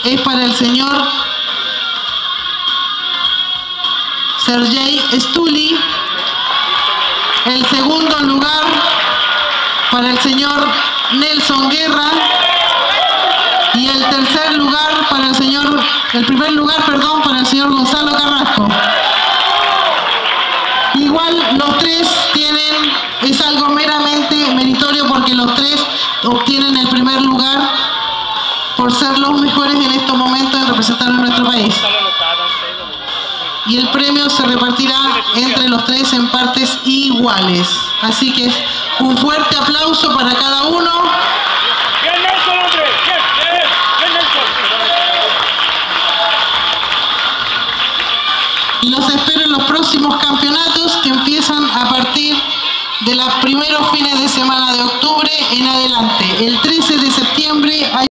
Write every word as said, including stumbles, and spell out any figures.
es para el señor Sergei Stuli. El segundo lugar para el señor Nelson Guerra. Y el tercer lugar para el señor, el primer lugar, perdón, para el señor Gonzalo Carrasco. Igual los tres tienen, es algo meramente meritorio porque los tres obtienen el primer lugar por ser los mejores en estos momentos en representar a nuestro país. Y el premio se repartirá entre los tres en partes iguales. Así que un fuerte aplauso para cada uno. Y los espero en los próximos campeonatos que empiezan a partir de los primeros fines de semana de octubre en adelante. El trece de septiembre hay